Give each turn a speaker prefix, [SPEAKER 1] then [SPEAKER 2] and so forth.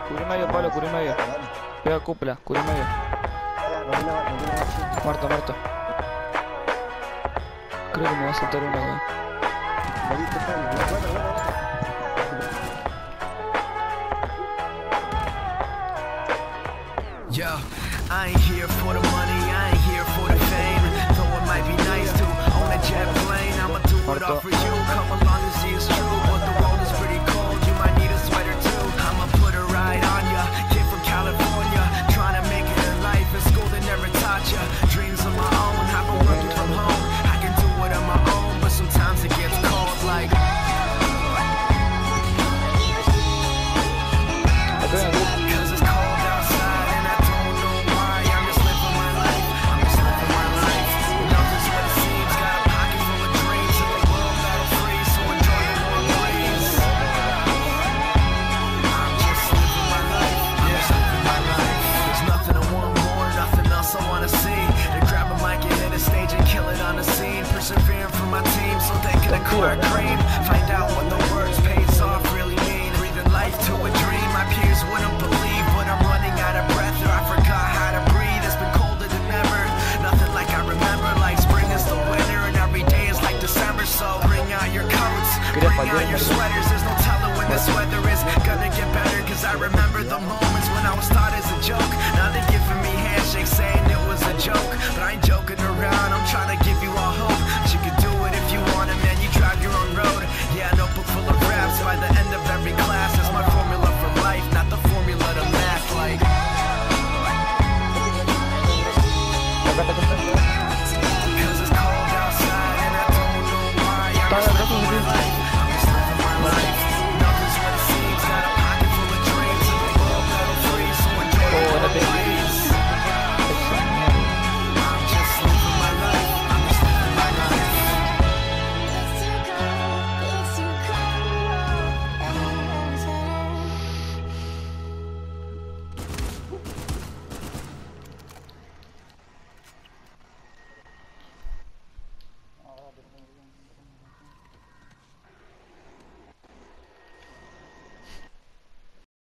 [SPEAKER 1] Cubrí medio, Pablo, cubrí medio. Pega cúpula, cubrí medio. Muerto, muerto. Creo que me va a saltar uno acá.
[SPEAKER 2] Yo, I ain't here for the money, I ain't here for the fame. Though it might be nice to own a jet plane, I'ma do it all for you. Come along and see it's true, but the world is pretty cold. You might need a sweater too. I'ma put a ride on ya. Kid from California, trying to make it in life. In school they never taught ya. Dreams of my own, I've been working from home. I can do it on my own, but sometimes it gets cold like. Cause it's cold outside and I don't know why. I'm just living my life, I'm just living my life. Nothing's what it seems, got a pocket full of dreams. In the world that'll freeze, so enjoy the warm breeze. I'm just living my life, I'm just living my life. There's nothing I want more, nothing else I wanna see. To grab a mic and hit a stage and kill it on the scene. Persevering for my team so they can acquire cream. Find out what the words pays off really mean. Breathing life to a dream. My peers wouldn't believe, but I'm running out of breath, or I forgot how to breathe. It's been colder than ever, nothing like I remember. Like spring is the winter, and every day is like December. So bring out your coats, bring out your sweaters. There's no telling when this weather is gonna get better, cause I remember the moment